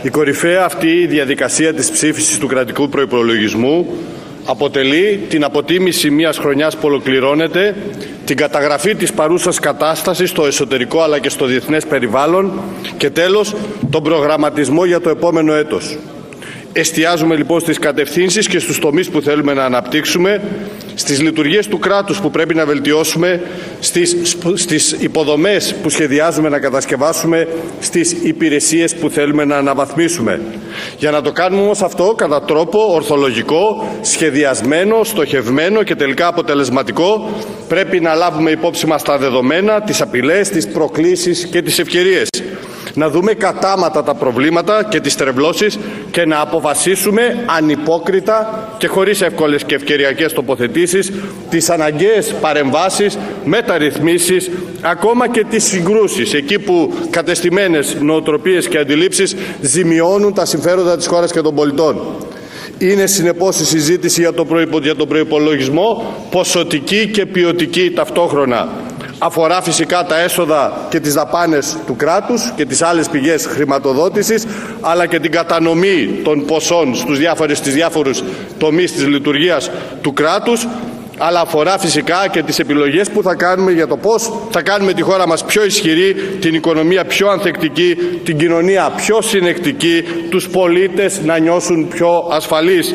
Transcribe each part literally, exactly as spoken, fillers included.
Η κορυφαία αυτή διαδικασία της ψήφισης του κρατικού προϋπολογισμού αποτελεί την αποτίμηση μιας χρονιάς που ολοκληρώνεται, την καταγραφή της παρούσας κατάστασης στο εσωτερικό αλλά και στο διεθνές περιβάλλον και τέλος τον προγραμματισμό για το επόμενο έτος. Εστιάζουμε λοιπόν στις κατευθύνσεις και στους τομείς που θέλουμε να αναπτύξουμε, στις λειτουργίες του κράτους που πρέπει να βελτιώσουμε, στις, στις υποδομές που σχεδιάζουμε να κατασκευάσουμε, στις υπηρεσίες που θέλουμε να αναβαθμίσουμε. Για να το κάνουμε όμως αυτό κατά τρόπο ορθολογικό, σχεδιασμένο, στοχευμένο και τελικά αποτελεσματικό, πρέπει να λάβουμε υπόψη μας τα δεδομένα, τις απειλές, τις προκλήσεις και τις ευκαιρίες. Να δούμε κατάματα τα προβλήματα και τις τρευλώσεις και να αποφασίσουμε ανυπόκριτα και χωρίς εύκολες και ευκαιριακές τοποθετήσεις τις αναγκαίες παρεμβάσεις, μεταρρυθμίσεις, ακόμα και τις συγκρούσεις, εκεί που κατεστημένες νοοτροπίες και αντιλήψεις ζημιώνουν τα συμφέροντα της χώρας και των πολιτών. Είναι συνεπώς η συζήτηση για τον προϋπολογισμό ποσοτική και ποιοτική ταυτόχρονα. Αφορά φυσικά τα έσοδα και τις δαπάνες του κράτους και τις άλλες πηγές χρηματοδότησης, αλλά και την κατανομή των ποσών στους διάφορες, στις διάφορους τομείς της λειτουργίας του κράτους, αλλά αφορά φυσικά και τις επιλογές που θα κάνουμε για το πώς θα κάνουμε τη χώρα μας πιο ισχυρή, την οικονομία πιο ανθεκτική, την κοινωνία πιο συνεκτική, τους πολίτες να νιώσουν πιο ασφαλείς.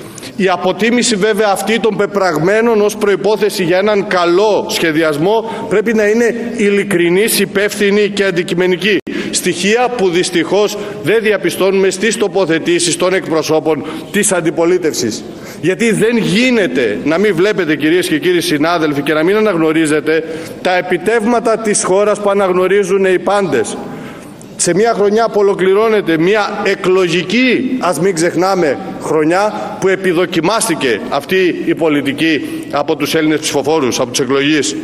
Η αποτίμηση βέβαια αυτή των πεπραγμένων ως προϋπόθεση για έναν καλό σχεδιασμό πρέπει να είναι ειλικρινής, υπεύθυνη και αντικειμενική. Στοιχεία που δυστυχώς δεν διαπιστώνουμε στις τοποθετήσεις των εκπροσώπων της αντιπολίτευσης. Γιατί δεν γίνεται να μην βλέπετε, κυρίες και κύριοι συνάδελφοι, και να μην αναγνωρίζετε τα επιτεύγματα της χώρας που αναγνωρίζουν οι πάντες. Σε μια χρονιά που ολοκληρώνεται μια εκλογική, ας μην ξεχνάμε, χρονιά που επιδοκιμάστηκε αυτή η πολιτική από τους Έλληνες ψηφοφόρους, από τους εκλογείς.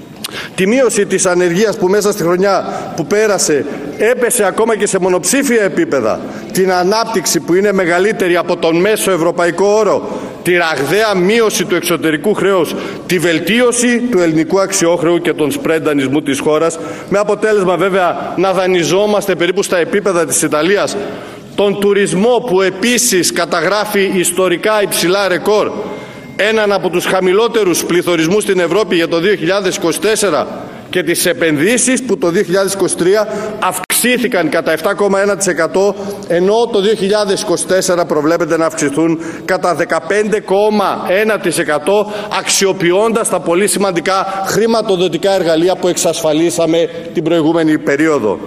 Τη μείωση της ανεργίας που μέσα στη χρονιά που πέρασε έπεσε ακόμα και σε μονοψήφια επίπεδα, την ανάπτυξη που είναι μεγαλύτερη από τον μέσο ευρωπαϊκό όρο, τη ραγδαία μείωση του εξωτερικού χρέους, τη βελτίωση του ελληνικού αξιόχρεου και τον σπρεντ δανεισμού της χώρας, με αποτέλεσμα βέβαια να δανειζόμαστε περίπου στα επίπεδα της Ιταλίας, τον τουρισμό που επίσης καταγράφει ιστορικά υψηλά ρεκόρ, έναν από τους χαμηλότερους πληθωρισμούς στην Ευρώπη για το δύο χιλιάδες είκοσι τέσσερα και τις επενδύσεις που το δύο χιλιάδες είκοσι τρία αυξήθηκαν κατά επτά κόμμα ένα τοις εκατό, ενώ το δύο χιλιάδες είκοσι τέσσερα προβλέπεται να αυξηθούν κατά δεκαπέντε κόμμα ένα τοις εκατό, αξιοποιώντας τα πολύ σημαντικά χρηματοδοτικά εργαλεία που εξασφαλίσαμε την προηγούμενη περίοδο.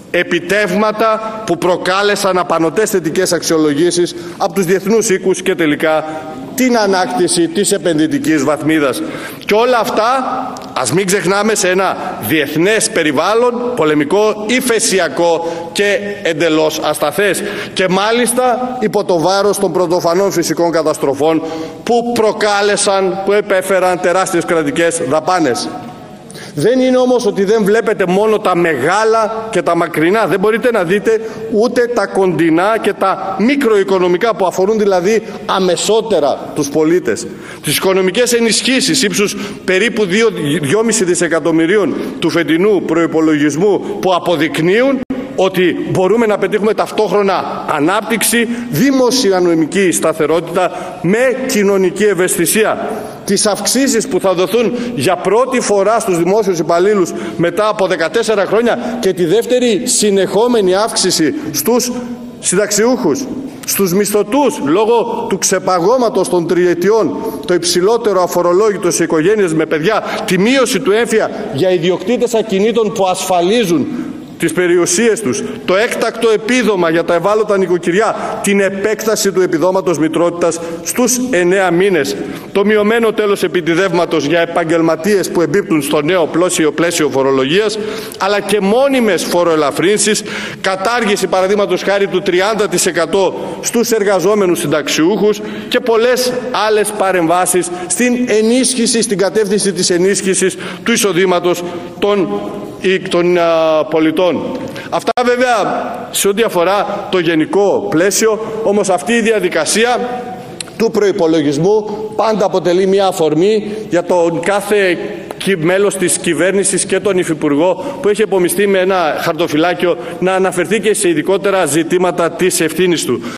Επιτεύγματα που προκάλεσαν απανωτές θετικές αξιολογήσεις από τους διεθνούς οίκους και τελικά την ανάκτηση της επενδυτικής βαθμίδας. Και όλα αυτά, ας μην ξεχνάμε, σε ένα διεθνές περιβάλλον, πολεμικό, υφεσιακό και εντελώς ασταθές. Και μάλιστα υπό το βάρος των πρωτοφανών φυσικών καταστροφών που προκάλεσαν, που επέφεραν τεράστιες κρατικές δαπάνες. Δεν είναι όμως ότι δεν βλέπετε μόνο τα μεγάλα και τα μακρινά. Δεν μπορείτε να δείτε ούτε τα κοντινά και τα μικροοικονομικά, που αφορούν δηλαδή αμεσότερα τους πολίτες. Τις οικονομικές ενισχύσεις ύψους περίπου δύο κόμμα πέντε δισεκατομμυρίων του φετινού προϋπολογισμού, που αποδεικνύουν ότι μπορούμε να πετύχουμε ταυτόχρονα ανάπτυξη, δημοσιονομική σταθερότητα με κοινωνική ευαισθησία. Τις αυξήσεις που θα δοθούν για πρώτη φορά στους δημόσιους υπαλλήλους μετά από δεκατέσσερα χρόνια και τη δεύτερη συνεχόμενη αύξηση στους συνταξιούχους, στους μισθωτούς λόγω του ξεπαγώματος των τριετιών, το υψηλότερο αφορολόγητο σε οικογένειες με παιδιά, τη μείωση του έμφυα για ιδιοκτήτες ακινήτων που ασφαλίζουν τις περιουσίες τους, το έκτακτο επίδομα για τα ευάλωτα νοικοκυριά, την επέκταση του επιδόματος μητρότητας στους εννέα μήνες, το μειωμένο τέλος επιτιδεύματος για επαγγελματίες που εμπίπτουν στο νέο πλώσιο πλαίσιο φορολογίας, αλλά και μόνιμες φοροελαφρύνσεις, κατάργηση παραδείγματος χάρη του τριάντα τοις εκατό στους εργαζόμενους συνταξιούχους και πολλές άλλες παρεμβάσεις στην ενίσχυση, στην κατεύθυνση της ενίσχυσης του εισοδήματος των των α, πολιτών. Αυτά βέβαια σε ό,τι αφορά το γενικό πλαίσιο, όμως αυτή η διαδικασία του προϋπολογισμού πάντα αποτελεί μια αφορμή για τον κάθε μέλος της κυβέρνησης και τον Υφυπουργό που έχει επομιστεί με ένα χαρτοφυλάκιο να αναφερθεί και σε ειδικότερα ζητήματα της ευθύνης του.